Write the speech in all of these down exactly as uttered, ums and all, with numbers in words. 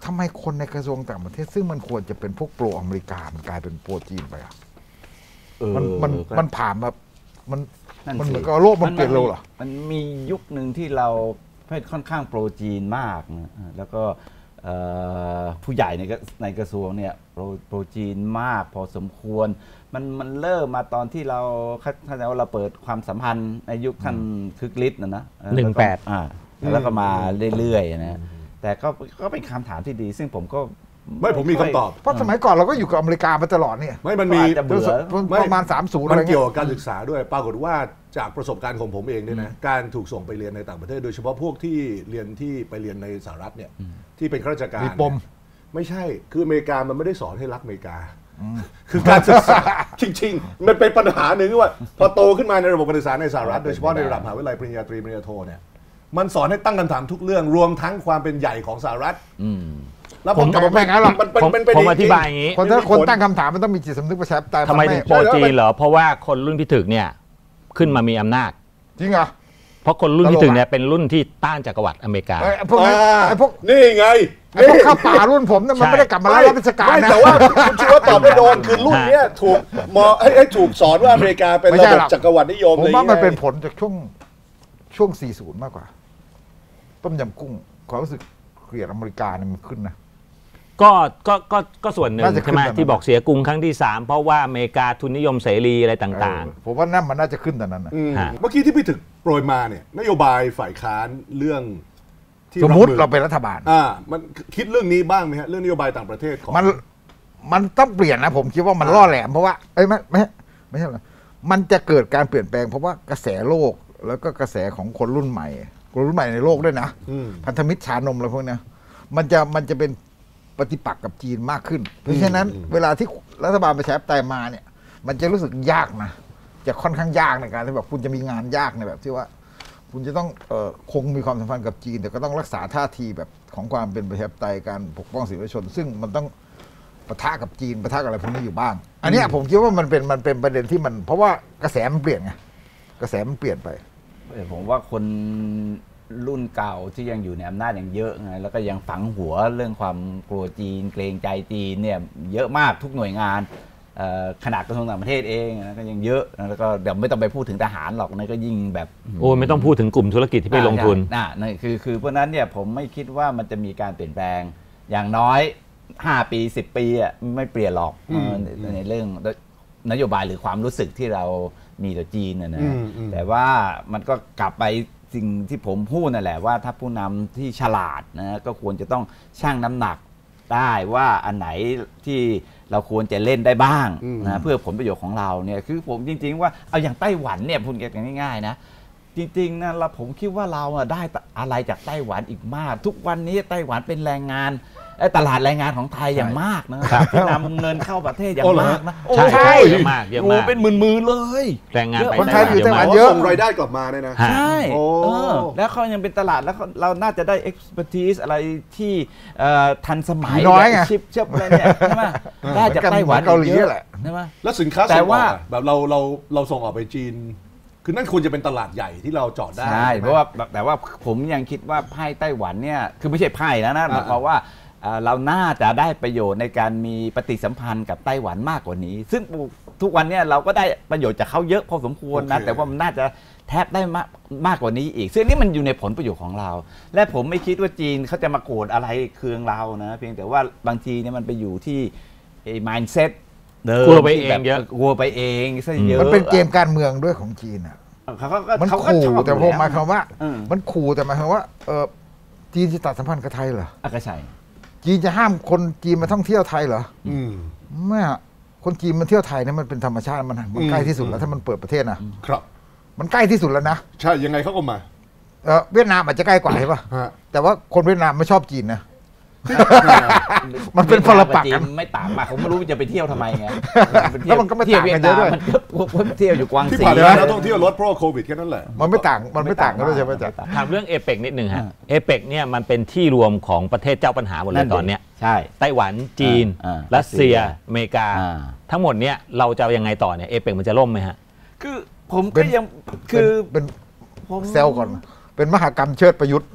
ทำไมคนในกระทรวงต่างประเทศซึ่งมันควรจะเป็นพวกโปรอเมริกามันกลายเป็นโปรจีนไปอ่ะมันมันมันผ่านแบบมันมันเหมือนกับโลกมันเปลี่ยนเร็วเหรอมันมียุคหนึ่งที่เราค่อนข้างโปรจีนมากนะแล้วก็ผู้ใหญ่ในในกระทรวงเนี่ยโปรโปรจีนมากพอสมควรมันมันเริ่มมาตอนที่เราถ้าเราเปิดความสัมพันธ์ในยุคท่านคึกฤทธิ์นะนะหนึ่งแปดอ่าแล้วก็มาเรื่อยๆนะแต่ก็ก็เป็นคำถามที่ดี ซึ่งผมก็ไม่ผมมีคำตอบเพราะสมัยก่อนเราก็อยู่กับอเมริกามาตลอดเนี่ยไม่มันมีประมาณสามสิบมันเกี่ยวกับการศึกษาด้วยปรากฏว่าจากประสบการณ์ของผมเองเนี่ยนะการถูกส่งไปเรียนในต่างประเทศโดยเฉพาะพวกที่เรียนที่ไปเรียนในสหรัฐเนี่ยที่เป็นข้าราชการมีปมไม่ใช่คืออเมริกามันไม่ได้สอนให้รักอเมริกาคือการศึกษาจริงๆมันเป็นปัญหาหนึ่งว่าพอโตขึ้นมาในระบบการศึกษาในสหรัฐโดยเฉพาะในระดับมหาวิทยาลัยปริญญาตรีปริญญาโทเนี่ยมันสอนให้ตั้งคำถามทุกเรื่องรวมทั้งความเป็นใหญ่ของสหรัฐแล้วผมจะไม่งั้นหรอกผมอธิบายอย่างนี้คนถ้าคนตั้งคำถามมันต้องมีจิตสำนึกประชาธิปไตยทำไมถึงโปรจีนเหรอเพราะว่าคนรุ่นพี่ถึกเนี่ยขึ้นมามีอำนาจจริงเหรอเพราะคนรุ่นพี่ถึกเนี่ยเป็นรุ่นที่ต้านจักรวรรดิอเมริกาพวกไอ้พวกนี่ไงไอ้พวกข้าป่ารุ่นผมเนี่ยมันไม่ได้กลับมารับราชการนะแต่ว่าคุณชื่อว่าตอบไม่โดนคือรุ่นเนี้ยถูกมอให้ถูกสอนว่าอเมริกาเป็นระบบจักรวรรดินิยมผมว่ามันเป็นผลจากช่วงช่วงสี่สิบมากกว่าต้มยำกุ้งความรู้สึกเกลียดอเมริกาเนี่ยมันขึ้นนะก็ก็ก็ก็ส่วนหนึ่งใช่ไหมที่บอกเสียกรุงครั้งที่สามเพราะว่าอเมริกาทุนนิยมเสรีอะไรต่างๆผมว่านั่นมันน่าจะขึ้นแต่นั้นนะเมื่อกี้ที่พี่ถึกโปรยมาเนี่ยนโยบายฝ่ายค้านเรื่องสมมติเราเป็นรัฐบาลอ่ามันคิดเรื่องนี้บ้างไหมฮะเรื่องนโยบายต่างประเทศของมันมันต้องเปลี่ยนนะผมคิดว่ามันล่อแหลมเพราะว่าเอ้ยไม่ไม่ไม่ใช่หรอมันจะเกิดการเปลี่ยนแปลงเพราะว่ากระแสโลกแล้วก็กระแสของคนรุ่นใหม่คนรุ่นใหม่ในโลกด้วยนะพันธมิตรชานมอะไรพวกนี้มันจะมันจะเป็นปฏิปักษ์กับจีนมากขึ้นเพราะฉะนั้นเวลาที่รัฐบาลประชาธิปไตยมาเนี่ยมันจะรู้สึกยากนะจะค่อนข้างยากในการที่แบบคุณจะมีงานยากในแบบที่ว่าคุณจะต้องเอ่อคงมีความสัมพันธ์กับจีนแต่ก็ต้องรักษาท่าทีแบบของความเป็นประชาธิปไตยการปกป้องสิทธิมนุษยชนซึ่งมันต้องปะทะกับจีนปะทะกับอะไรพวกนี้อยู่บ้างอันนี้ผมคิดว่ามันเป็นมันเป็นประเด็นที่มันเพราะว่ากระแสมันเปลี่ยนไงกระแสมันเปลี่ยนไปผมว่าคนรุ่นเก่าที่ยังอยู่ในอำนาจอย่างเยอะไงแล้วก็ยังฝังหัวเรื่องความกลัวจีนเกรงใจจีนเนี่ยเยอะมากทุกหน่วยงานขนาดกระทรวงต่างประเทศเองก็ยังเยอะแล้วก็เดี๋ยวไม่ต้องไปพูดถึงทหารหรอกนะก็ยิ่งแบบโอ้ไม่ต้องพูดถึงกลุ่มธุรกิจที่ไปลงทุนอ่านั่นคือคือเพราะนั้นเนี่ยผมไม่คิดว่ามันจะมีการเปลี่ยนแปลงอย่างน้อยห้าปีสิบปีอ่ะไม่เปลี่ยนหรอกในเรื่องนโยบายหรือความรู้สึกที่เรามีต่อจีนนะนะแต่ว่ามันก็กลับไปสิ่งที่ผมพูดนั่นแหละว่าถ้าผู้นำที่ฉลาดนะก็ควรจะต้องชั่งน้ำหนักได้ว่าอันไหนที่เราควรจะเล่นได้บ้างนะเพื่อผลประโยชน์ของเราเนี่ยคือผมจริงๆว่าเอาอย่างไต้หวันเนี่ยพูดกันง่ายๆนะจริงๆนะเราผมคิดว่าเราได้อะไรจากไต้หวันอีกมากทุกวันนี้ไต้หวันเป็นแรงงานตลาดแรงงานของไทยอย่างมากนะครับนำเงินเข้าประเทศอย่างมากนะใช่เยอะมากเยอะมากเป็นหมื่นๆเลยแรงงานคนไทยอยู่ไต้หวันเยอะส่งรายได้กลับมาเนี่ยนะใช่แล้วเขายังเป็นตลาดแล้วเราน่าจะได้ expertise อะไรที่ทันสมัยน้อยไงชิปเชื่อมอะไรเนี่ยใช่ไหมได้จากไต้หวันเกาหลีแหละใช่ไหมแล้วสินค้าส่งออกแบบเราเราเราส่งออกไปจีนคือนั่นควรจะเป็นตลาดใหญ่ที่เราเจาะได้ใช่เพราะว่าแต่ว่าผมยังคิดว่าไพ่ไต้หวันเนี่ยคือไม่ใช่ไพ่แล้วนะเพราะว่าเราน่าจะได้ประโยชน์ในการมีปฏิสัมพันธ์กับไต้หวันมากกว่านี้ซึ่งทุกวันนี้เราก็ได้ประโยชน์จากเขาเยอะพอสมควรนะแต่ว่ามันน่าจะแทบได้มากมากกว่านี้อีกซึ่งนี่มันอยู่ในผลประโยชน์ของเราและผมไม่คิดว่าจีนเขาจะมาโกรธอะไรเคืองเรานะเพียงแต่ว่าบางทีเนี่ยมันไปอยู่ที่ไอ้ mindset เดิมกลัวไปเองเยอะกลัวไปเองซะเยอะมันเป็นเกมการเมืองด้วยของจีนอ่ะมันขู่แต่พอมาคำว่ามันขู่แต่หมายความว่าเออจีนจะตัดสัมพันธ์กับไทยเหรอก็ใช่จีนจะห้ามคนจีนมาท่องเที่ยวไทยเหรอไม่คนจีนมาเที่ยวไทยเนี่ยมันเป็นธรรมชาติมันมันใกล้ที่สุดแล้วถ้ามันเปิดประเทศนะครับมันใกล้ที่สุดแล้วนะใช่ยังไงเขาก็มาเออเวียดนามอาจจะใกล้กว่าใช่ป่ะแต่ว่าคนเวียดนามไม่ชอบจีนนะมันเป็นพลปักกันไม่ต่างมากผมไม่รู้จะไปเที่ยวทำไมไงแล้วมันก็ไม่ต่างกันเยอะด้วยมันก็เที่ยวอยู่กวางสีที่ผ่านมาเราต้องเที่ยวรถเพราะโควิดแค่นั้นแหละมันไม่ต่างมันไม่ต่างกันด้วยใช่ไหมจ๊ะถามเรื่องเอเปกนิดหนึ่งฮะเอเปกเนี่ยมันเป็นที่รวมของประเทศเจ้าปัญหาหมดเลยตอนเนี้ยใช่ไต้หวันจีนรัสเซียอเมริกาทั้งหมดเนี้ยเราจะยังไงต่อเนี่ยเอเปกมันจะล่มไหมฮะคือผมก็ยังคือเป็นเซลก่อนเป็นมหกรรมเชิดประยุทธ์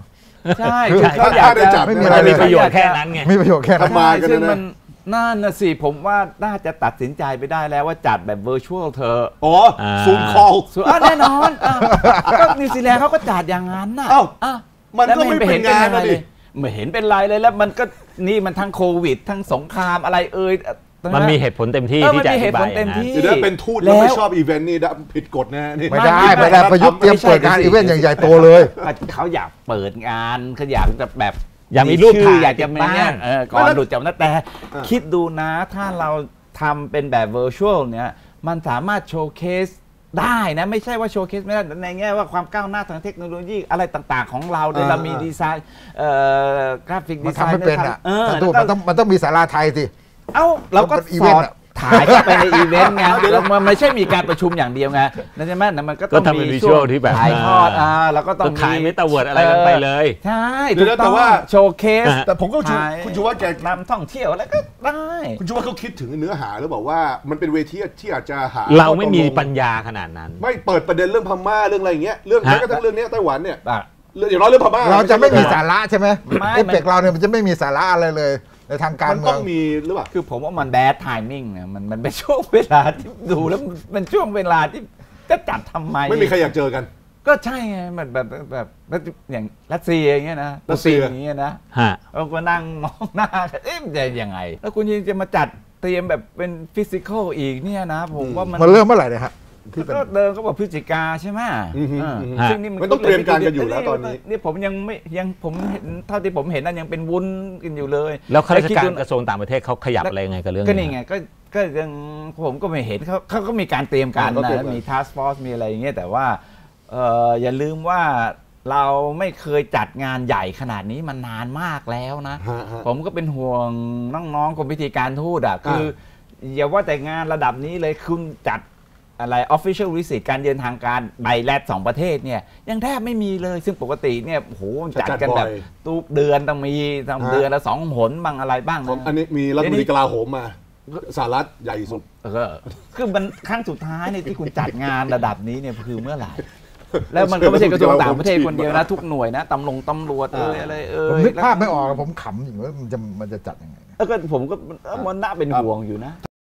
ใช่คือคือเขาอยากถ้าได้จัจะดไม่มีมันอะไรมีประโยชน์แค่นั้นไงมีประโยชน์แค่นั้นทำมากันซึ่งนะมันนั่นนะสิผมว่าน่าจะตัดสินใจไปได้แล้วว่าจัดแบบ virtual เธอะอ๋ออ่าซูมคอลส่วนอ่ะแน่นอนอ่ะก็นิวซีแลนด์เขาก็จัดอย่างนั้นน่ะอ้าวอ่ะมันก็ไม่เป็นงานนะดิไม่เห็นเป็นไรเลยแล้วมันก็นี่มันทั้งโควิด ทั้งสงครามอะไรเอ่ยมันมีเหตุผลเต็มที่เออที่มันจะอมีเหธิตุบาผยลเต็มที่เดี๋ยวถ้าเป็นทูตแล้วไม่ชอบอีเวนต์นี่ผิดกฎนะนี่ไม่ได้ไม่ไม่ได้ไม่ประยุทธ์เตรียมไม่ใช่เปิดงานไม่ใช่อีเวนต์อย่างใหญ่โตเลยเขาอยากเปิดงานเขาอยากจะแบบอยากมีรูปชื่ถ่ายอยากจะมีบ้าเนี่ยงเออก่อนหลุดจากนั้นแต่คิดดูนะถ้าเราทำเป็นแบบ virtual เนี่ยมันสามารถโชว์เคสได้นะไม่ใช่ว่าโชว์เคสไม่ได้ในแง่ว่าความก้าวหน้าทางเทคโนโลยีอะไรต่างๆของเราเนี่ยเรามีดีไซน์เอ่อกราฟิกมัดีนไซทำน์ไม่เป็นอ่ะเออถ้าดูแล้วมันต้องมันต้องมีสาราไทยสิเอ้าเราก็มันเป็นอีสเวนอต์ดอะถ่ายเข้าไปในอีเวนต์ไงแล้วมันไม่ใช่มีการประชุมอย่างเดียวไงนั่นใช่ไหมนั่นมันก็ต้ก็องทำเป็นมีวิชช่ววลงที่แบบถ่ายทอดอ่าแล้วก็ต้องก็ขายมีเมตาเวิร์ดอะไรกันไปเลยใช่เดี๋ยวนะถูกต้องแต่ว่าโชว์เคสอ่ะแต่ผมก็ชูถ่ายคุณชูว่าแกนำท่องเที่ยวแล้วก็ได้คุณชูว่าเขาคิดถึงเนื้อหาหรือบอกว่ามันเป็นเวทีที่อาจจะหาเราไม่มีข้อตกลงปัญญาขนาดนั้นไม่เปิดประเด็นเรื่องพม่าเรื่องอะไรอย่างเงี้ยเรื่องฮะแม้กระทั่งเรื่องเนี้ยไต้หวันเนี่ยอ่ะเรื่องอย่างน้อยเรื่องพม่าเราจะไม่มีใช่สาระใช่ไหมไม่เอฟเฟกต์เราเนี่ยมันจะไม่มีสาระอะไรเลย ในทางการมันเมืต้ออง งมีหรือเปล่าคือผมว่ามันแบดไทมิ่งเนี่ยมันมันเป็นช่วงเวลาที่ดูแล้วมันช่วงเวลาที่จะจัดทำไมไม่มีใครอยากเจอกันก็ใช่ไงมันแบบแบบแบบอย่างรัสเซียอย่างเงี้ยนะรัสเซียปูตินอย่างเงี้ยนะฮะเราก็นั่งมองหน้ากันเอ๊ะมันจะยังไง แล้วคุณยังจะมาจัดเตรียมแบบเป็นฟิสิกอลอีกเนี่ยนะ ผมว่ามันมันเริ่มเมื่อไหร่เนี่ยฮะที่เป็นก็เดิมก็บอกพฤศจิกาใช่ไหมอือฮึอ่าอือฮึซึ่งนี่มันมันต้องเตรียมการกันอยู่แล้วตอนนี้นี่ผมยังไม่ยังผมเห็นเท่าที่ผมเห็นนั่นยังเป็นวุ้นกันอยู่เลยแล้วข้าราชคิดการดูกระทรวงต่างประเทศเขาขยับอะไรยังไงกับเรื่องก็นี่ไงก็ก็ยังผมก็ไม่เห็นเขาเขาก็มีการเตรียมการอ่าเขาเตรียมนะการมีทัสฟอร์สมีอะไรอย่างเงี้ยแต่ว่าเอ่ออย่าลืมว่าเราไม่เคยจัดงานใหญ่ขนาดนี้มานานมากแล้วนะฮะฮะผมก็เป็นห่วงน้องๆกรมพิธีการทูตอ่ะคืออย่าว่าแต่งานระดับนี้เลยคุณจัดอะไร official visit การเดินทางการใบแรดสองประเทศเนี่ยยังแทบไม่มีเลยซึ่งปกติเนี่ยโอ้โหจัดกันแบบทุกเดือนต้องมีต้องเดือนละสองหนบ้างอะไรบ้างของนะอันนี้มีรัฐมนตรีกลาโหมมาสหรัฐใหญ่สุดเออคือมันครั้งสุดท้ายเนี่ยที่คุณจัดงานระดับนี้เนี่ยคือเมื่อไหร่ แล้วมันก็ไม่ใช่กระทรวงต่างประเทศคนเดียวนะ ทุกหน่วยนะตำรวจตำรวจเอยอะไรเอผมยนึกภาพไม่ออกผมขำอยู่ว่ามันจะมันจะจัดยังไงแล้วก็ผมก็มันน่าเป็นห่วงอยู่นะ